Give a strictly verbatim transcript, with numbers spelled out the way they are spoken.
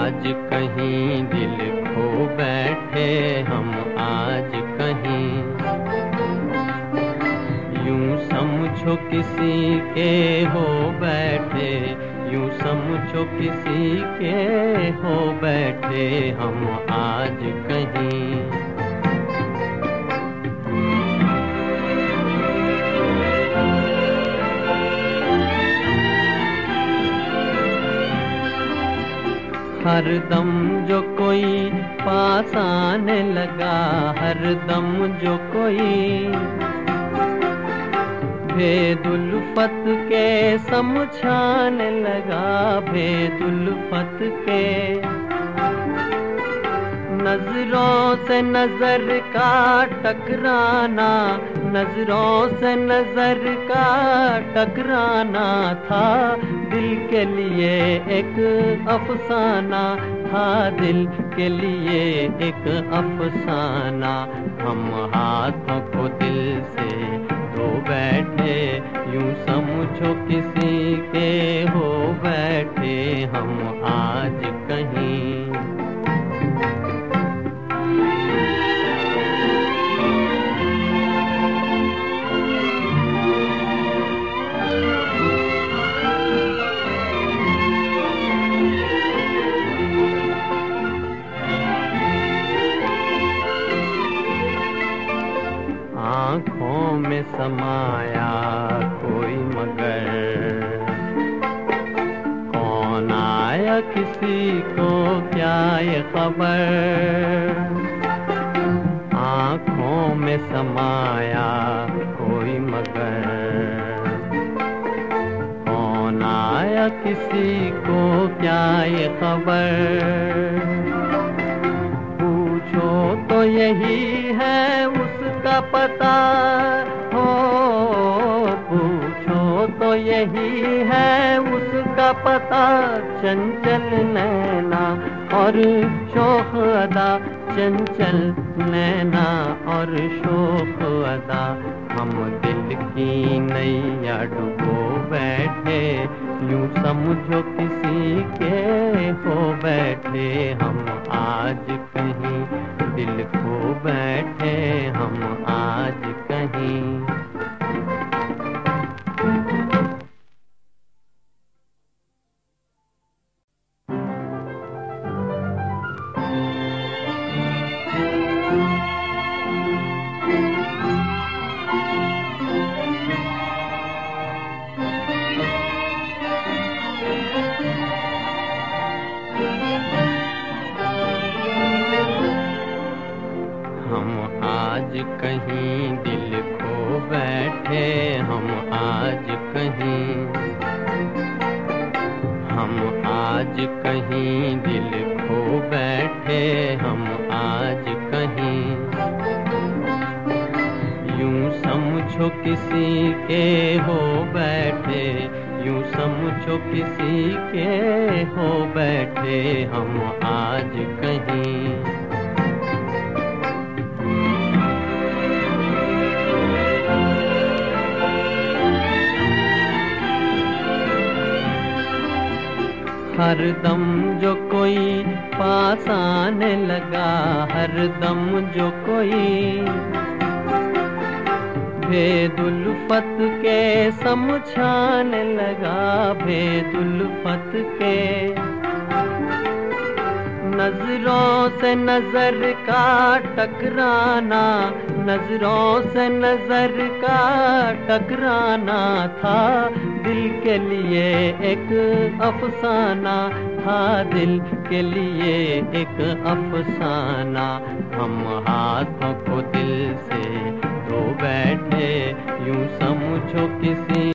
आज कहीं दिल खो बैठे हम आज कहीं, यूं समझो किसी के हो बैठे, यूं समझो किसी के हो बैठे हम आज कहीं। हर दम जो कोई पास आने लगा, हर दम जो कोई भेदुल्फत के समझाने लगा, भेदुल्फत के नजरों से नजर का टकराना, नजरों से नजर का टकराना था दिल के लिए एक अफसाना, था दिल के लिए एक अफसाना। हम हाथों को दिल से धो बैठे, यूं समझो किसी के हो बैठे हम आज कहीं। आँखों में समाया कोई मगर, कौन आया किसी को क्या ये खबर। आँखों में समाया कोई मगर, कौन आया किसी को क्या ये खबर। पूछो तो यही है उसका पता हो, पूछो तो यही है उसका पता। चंचल नैना और शोख अदा, चंचल नैना और शोख अदा। हम दिल की नैया डुबो बैठे, यूं समझो किसी के हो बैठे हम आज कहीं। दिल खो बैठे हम आज कहीं। आज कहीं दिल खो बैठे हम आज कहीं, हम आज कहीं दिल खो बैठे हम आज कहीं। यूं समझो किसी के हो बैठे, यूं समझो किसी के हो बैठे हम आज कहीं। हर दम जो कोई पास आने लगा, हर दम जो कोई भेदुल्फत के समझाने लगा, भेदुल्फत के नजरों से नजर का टकराना, नजरों से नजर का टकराना था दिल के लिए एक अफसाना, था दिल के लिए एक अफसाना। हम हाथों को दिल से धो बैठे, यूं समझो किसी